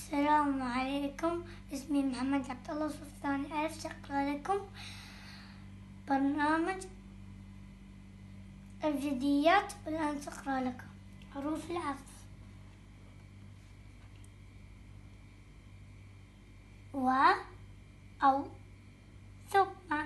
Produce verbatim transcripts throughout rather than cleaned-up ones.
السلام عليكم. اسمي محمد عبد الله، صف الثاني ألف. سأقرأ لكم برنامج الأبجديات، والآن سأقرأ لكم حروف العطف: و، أو، ثم.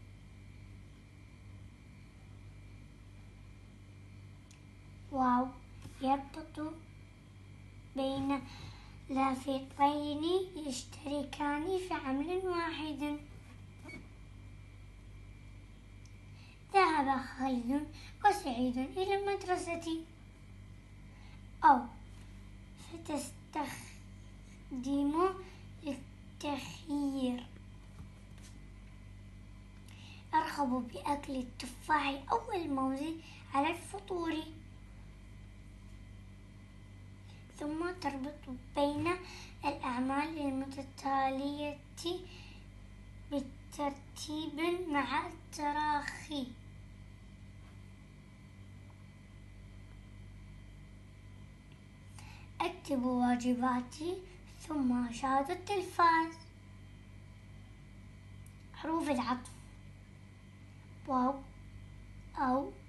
واو يربط بين لافتين يشتركان في عمل واحد. ذهب خالد وسعيد إلى المدرسة. أو فتستخدم للتخيير: أرغب بأكل التفاح أو الموز على الفطور. ثم تربط بين الأعمال المتتالية بالترتيب مع التراخي. أكتب واجباتي ثم أشاهد التلفاز. حروف العطف: واو، أو،